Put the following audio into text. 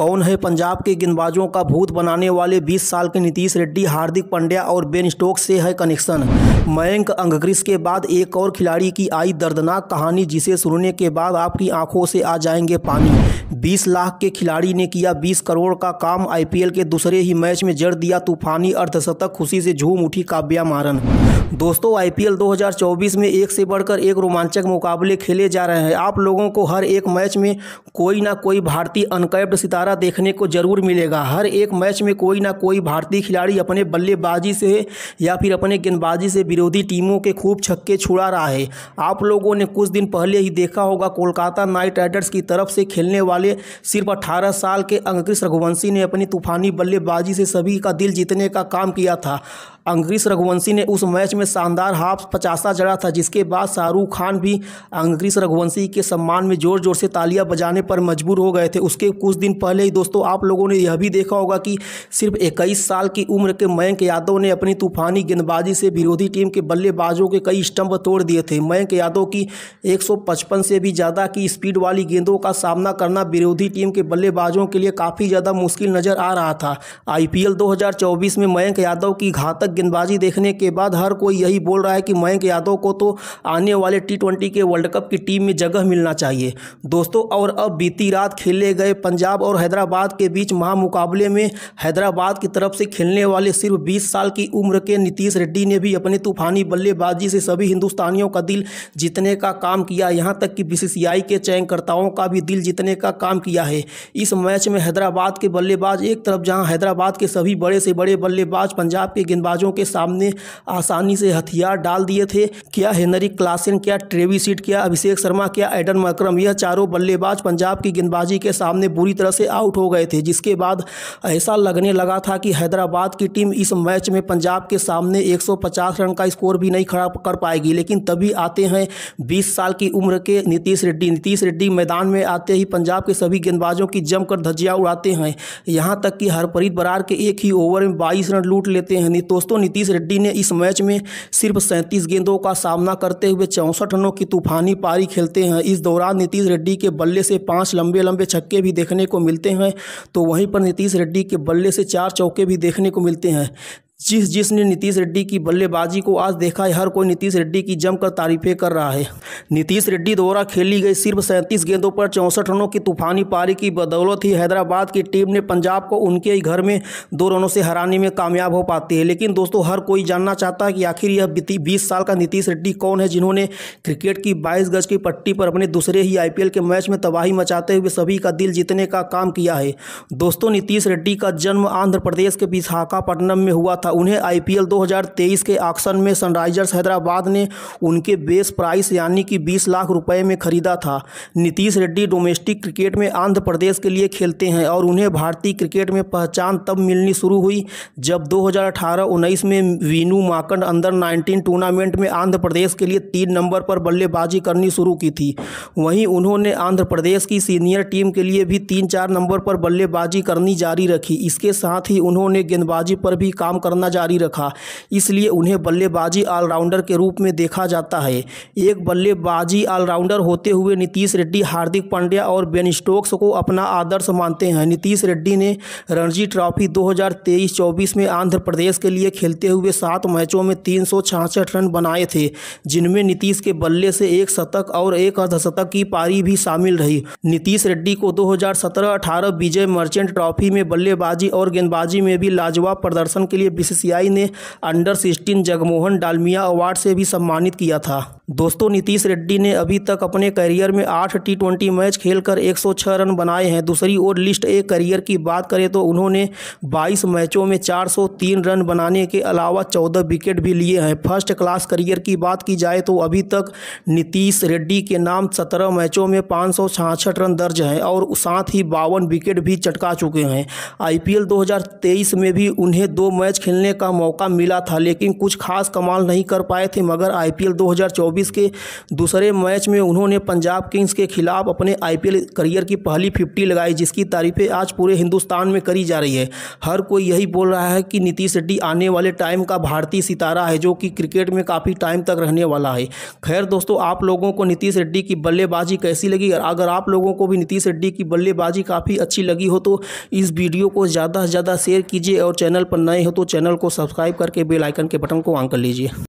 कौन है पंजाब के गेंदबाजों का भूत बनाने वाले 20 साल के नीतीश रेड्डी? हार्दिक पांड्या और बेन स्टोक्स से है कनेक्शन। मयंक अंग्रेस के बाद एक और खिलाड़ी की आई दर्दनाक कहानी, जिसे सुनने के बाद आपकी आंखों से आ जाएंगे पानी। 20 लाख के खिलाड़ी ने किया 20 करोड़ का काम। आईपीएल के दूसरे ही मैच में जड़ दिया तूफानी अर्धशतक, खुशी से झूम उठी काव्या मारन। दोस्तों, आईपीएल 2024 में एक से बढ़कर एक रोमांचक मुकाबले खेले जा रहे हैं। आप लोगों को हर एक मैच में कोई ना कोई भारतीय अनकैप्ड सितारा देखने को जरूर मिलेगा। हर एक मैच में कोई ना कोई भारतीय खिलाड़ी अपने बल्लेबाजी से या फिर अपने गेंदबाजी से विरोधी टीमों के खूब छक्के छुड़ा रहा है। आप लोगों ने कुछ दिन पहले ही देखा होगा, कोलकाता नाइट राइडर्स की तरफ से खेलने वाले सिर्फ 18 साल के अंग्रेस रघुवंशी ने अपनी तूफानी बल्लेबाजी से सभी का दिल जीतने का काम किया था। अंग्रेस रघुवंशी ने उस मैच में शानदार हाफ 50 जड़ा था, जिसके बाद शाहरुख खान भी अंग्रेस रघुवंशी के सम्मान में जोर जोर से तालियां बजाने पर मजबूर हो गए थे। उसके कुछ दिन पहले ही दोस्तों आप लोगों ने यह भी देखा होगा कि सिर्फ 21 साल की उम्र के मयंक यादव ने अपनी तूफानी गेंदबाजी से विरोधी टीम के बल्लेबाजों के कई स्टंप तोड़ दिए थे। मयंक यादव की 155 से भी ज़्यादा की स्पीड वाली गेंदों का सामना करना विरोधी टीम के बल्लेबाजों के लिए काफ़ी ज़्यादा मुश्किल नज़र आ रहा था। आईपीएल 2024 में मयंक यादव की घातक गेंदबाजी देखने के बाद हर कोई यही बोल रहा है कि मयंक यादव को तो आने वाले T20 के वर्ल्ड कप की टीम में जगह मिलना चाहिए दोस्तों। और अब बीती रात खेले गए पंजाब और हैदराबाद के बीच महामुकाबले में हैदराबाद की तरफ से खेलने वाले सिर्फ 20 साल की उम्र के नीतीश रेड्डी ने भी अपनी तूफानी बल्लेबाजी से सभी हिंदुस्तानियों का दिल जीतने का काम किया। यहाँ तक कि बीसीसीआई के चयनकर्ताओं का भी दिल जीतने का काम किया है। इस मैच में हैदराबाद के बल्लेबाज एक तरफ, जहाँ हैदराबाद के सभी बड़े से बड़े बल्लेबाज पंजाब के गेंदबाजों के सामने आसानी से हथियार डाल दिए थे। क्या हेनरिक क्लासन, क्या ट्रेविस हेड, क्या अभिषेक शर्मा, क्या एडन मकरम, यह चारों बल्लेबाज पंजाब की गेंदबाजी के सामने बुरी तरह से आउट हो गए थे, जिसके बाद ऐसा लगने लगा था कि हैदराबाद की टीम इस मैच में पंजाब के सामने 150 रन का स्कोर भी नहीं खड़ा कर पाएगी। लेकिन तभी आते हैं 20 साल की उम्र के नीतीश रेड्डी। नीतीश रेड्डी मैदान में आते ही पंजाब के सभी गेंदबाजों की जमकर धज्जियां उड़ाते हैं। यहाँ तक कि हरप्रीत बरार के एक ही ओवर में 22 रन लूट लेते हैं। दोस्तों, नीतीश रेड्डी ने इस मैच में सिर्फ 37 गेंदों का सामना करते हुए 64 रनों की तूफानी पारी खेलते हैं। इस दौरान नीतीश रेड्डी के बल्ले से 5 लंबे लंबे छक्के भी देखने को मिलते हैं, तो वहीं पर नीतीश रेड्डी के बल्ले से 4 चौके भी देखने को मिलते हैं। जिसने नीतीश रेड्डी की बल्लेबाजी को आज देखा है, हर कोई नीतीश रेड्डी की जमकर तारीफें कर रहा है। नीतीश रेड्डी द्वारा खेली गई सिर्फ 37 गेंदों पर 64 रनों की तूफानी पारी की बदौलत ही हैदराबाद की टीम ने पंजाब को उनके ही घर में 2 रनों से हराने में कामयाब हो पाती है। लेकिन दोस्तों, हर कोई जानना चाहता है कि आखिर यह 20 साल का नीतीश रेड्डी कौन है, जिन्होंने क्रिकेट की 22 गज की पट्टी पर अपने दूसरे ही आईपीएल के मैच में तबाही मचाते हुए सभी का दिल जीतने का काम किया है। दोस्तों, नीतीश रेड्डी का जन्म आंध्र प्रदेश के विशाखापट्टनम में हुआ था। उन्हें आईपीएल 2023 के ऑक्शन में सनराइजर्स हैदराबाद ने उनके बेस प्राइस यानी कि 20 लाख रुपए में खरीदा था। नीतीश रेड्डी डोमेस्टिक क्रिकेट में आंध्र प्रदेश के लिए खेलते हैं और उन्हें भारतीय क्रिकेट में पहचान तब मिलनी शुरू हुई जब 2018-19 में वीनू माकंड अंडर 19 टूर्नामेंट में आंध्र प्रदेश के लिए 3 नंबर पर बल्लेबाजी करनी शुरू की थी। वहीं उन्होंने आंध्र प्रदेश की सीनियर टीम के लिए भी 3-4 नंबर पर बल्लेबाजी करनी जारी रखी। इसके साथ ही उन्होंने गेंदबाजी पर भी काम करना जारी रखा, इसलिए उन्हें बल्लेबाजी ऑलराउंडर के रूप में देखा जाता है। एक बल्लेबाजी ऑलराउंडर होते हुए नीतीश रेड्डी हार्दिक पांड्या और बेन स्टोक्स को अपना आदर्श मानते हैं। नीतीश रेड्डी ने रणजी ट्रॉफी 2023-24 में आंध्र प्रदेश के लिए खेलते हुए 7 मैचों में 366 रन बनाए थे, जिनमें नीतीश के बल्ले से 1 शतक और 1 अर्धशतक की पारी भी शामिल रही। नीतीश रेड्डी को 2017-18 विजय मर्चेंट ट्रॉफी में बल्लेबाजी और गेंदबाजी में भी लाजवाब प्रदर्शन के लिए बीसीसीआई ने अंडर 16 जगमोहन डालमिया अवार्ड से भी सम्मानित किया था। दोस्तों, नीतीश रेड्डी ने अभी तक अपने करियर में 8 T20 मैच खेलकर 106 रन बनाए हैं। दूसरी ओर लिस्ट ए करियर की बात करें तो उन्होंने 22 मैचों में 403 रन बनाने के अलावा 14 विकेट भी लिए हैं। फर्स्ट क्लास करियर की बात की जाए तो अभी तक नीतीश रेड्डी के नाम 17 मैचों में 566 रन दर्ज हैं और साथ ही 52 विकेट भी चटका चुके हैं। आईपीएल 2023 में भी उन्हें 2 मैच खेलने का मौका मिला था, लेकिन कुछ खास कमाल नहीं कर पाए थे। मगर आईपीएल 2024 के दूसरे मैच में उन्होंने पंजाब किंग्स के खिलाफ अपने आईपीएल करियर की पहली 50 लगाई, जिसकी तारीफें आज पूरे हिंदुस्तान में करी जा रही है। हर कोई यही बोल रहा है कि नीतीश रेड्डी आने वाले टाइम का भारतीय सितारा है, जो कि क्रिकेट में काफ़ी टाइम तक रहने वाला है। खैर दोस्तों, आप लोगों को नीतीश रेड्डी की बल्लेबाजी कैसी लगी? अगर आप लोगों को भी नीतीश रेड्डी की बल्लेबाजी काफ़ी अच्छी लगी हो तो इस वीडियो को ज़्यादा से ज़्यादा शेयर कीजिए, और चैनल पर नए हो तो चैनल को सब्सक्राइब करके बेल आइकन के बटन को ऑन कर लीजिए।